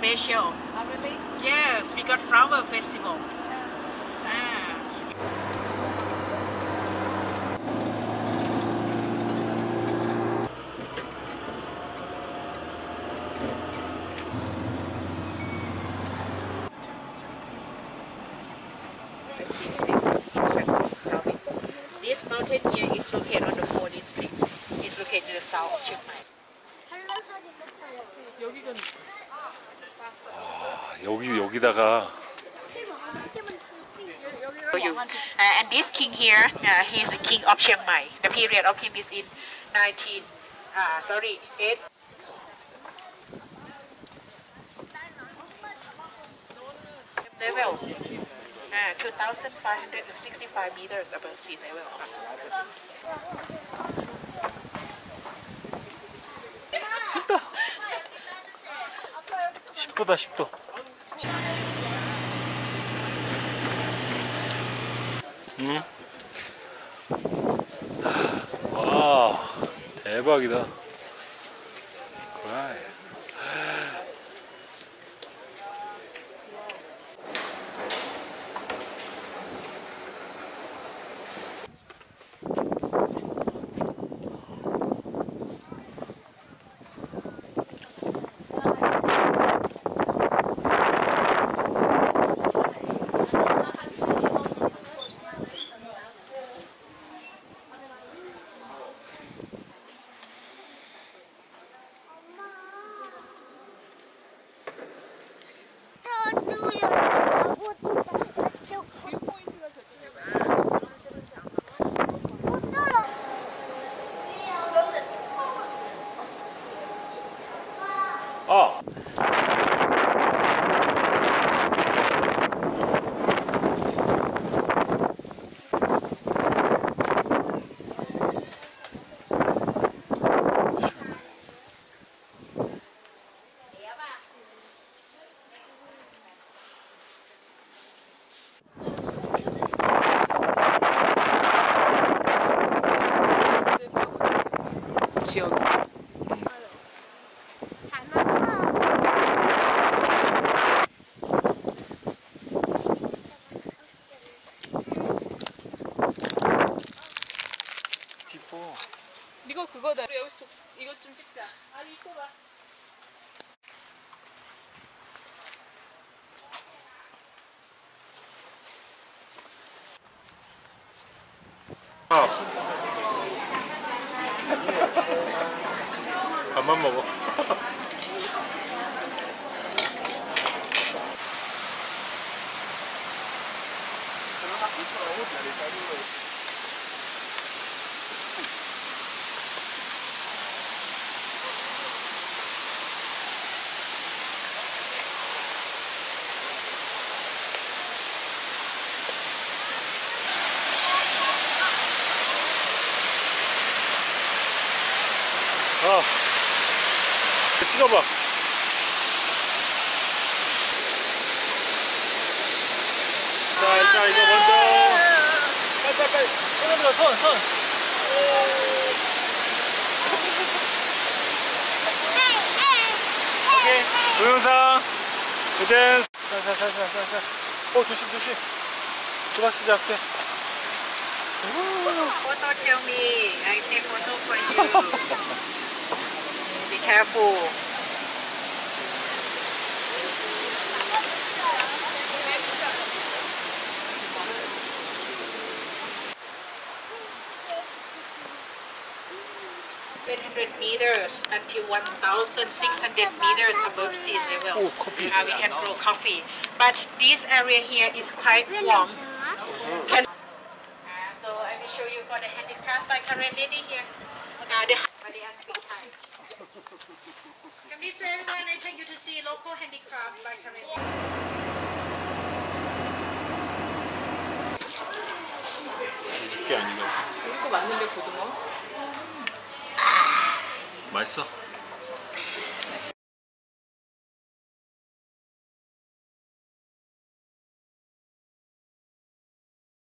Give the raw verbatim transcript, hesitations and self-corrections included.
special. Oh, really? Yes, we got flower festival. Ah. This mountain here is located on the four districts. It's located in the south of Chiang Mai. 여기가 아, 여기 여기다가 You. Uh, and this king here, uh, he is the king of Chiang Mai. The period of him is in nineteen, uh, sorry, eight. Level, uh, two thousand five hundred sixty-five meters above sea level. 십 도다 십 도. 응? 와, 대박이다. 와. 아. 지역. 기뻐. 이거 그거다. 우리 여기서 독, 이것 좀 찍자. 아니 있어봐. 아. 밥만 먹어. 아, 찍어봐. 자, 일단 이거 먼저 빨리 빨리 빨리 손으로 손 손. 오케이 동영상 그댄 살살살살살. 어 조심 조심. 조각 시작해. Photo, tell me. I take photo for you. Be careful. one hundred meters until one thousand six hundred meters above sea level. Oh, coffee. Uh, we can grow coffee. But this area here is quite warm. Can So I will show you for the handicraft by current lady here. Uh, the but they are speak Thai. Come this way, everyone. I take you to see local handicraft by current lady. 이게 아니면 우리 거 맞는데 고등어? 맛있어.